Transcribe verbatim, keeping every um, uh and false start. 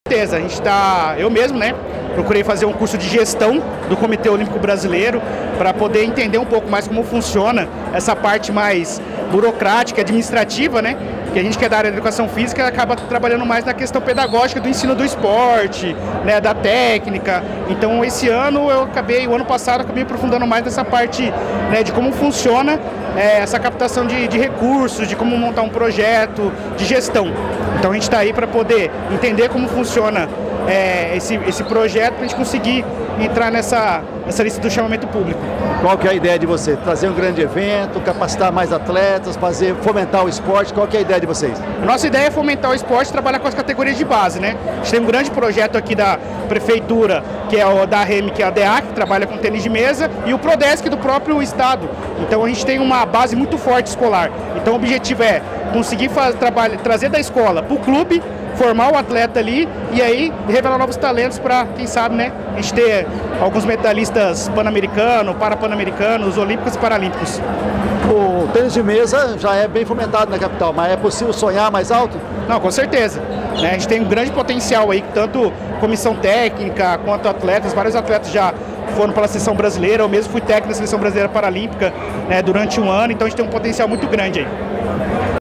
certeza. A gente está, eu mesmo, né, procurei fazer um curso de gestão do Comitê Olímpico Brasileiro para poder entender um pouco mais como funciona essa parte mais burocrática, administrativa, né? Que a gente que é da área da educação física acaba trabalhando mais na questão pedagógica do ensino do esporte, né, da técnica. Então esse ano eu acabei, o ano passado eu acabei aprofundando mais nessa parte, né, de como funciona é, essa captação de, de recursos, de como montar um projeto, de gestão. Então a gente está aí para poder entender como funciona é, esse, esse projeto, para a gente conseguir entrar nessa, nessa lista do chamamento público. Qual que é a ideia de você? Trazer um grande evento, capacitar mais atletas, fazer, fomentar o esporte? Qual que é a ideia de vocês? Nossa ideia é fomentar o esporte e trabalhar com as categorias de base, né? A gente tem um grande projeto aqui da prefeitura, que é o da R E M, que é a D E A C, que trabalha com tênis de mesa, e o Prodesc do próprio estado. Então a gente tem uma base muito forte escolar. Então o objetivo é conseguir fazer, trabalhar, trazer da escola para o clube, formar o atleta ali e aí revelar novos talentos para, quem sabe, né, a gente ter alguns medalhistas pan-americanos, para-pan-americanos, olímpicos e paralímpicos. O tênis de mesa já é bem fomentado na capital, mas é possível sonhar mais alto? Não, com certeza. Né, a gente tem um grande potencial aí, tanto comissão técnica quanto atletas, vários atletas já foram para a seleção brasileira, eu mesmo fui técnico da seleção brasileira paralímpica, né, durante um ano, então a gente tem um potencial muito grande aí.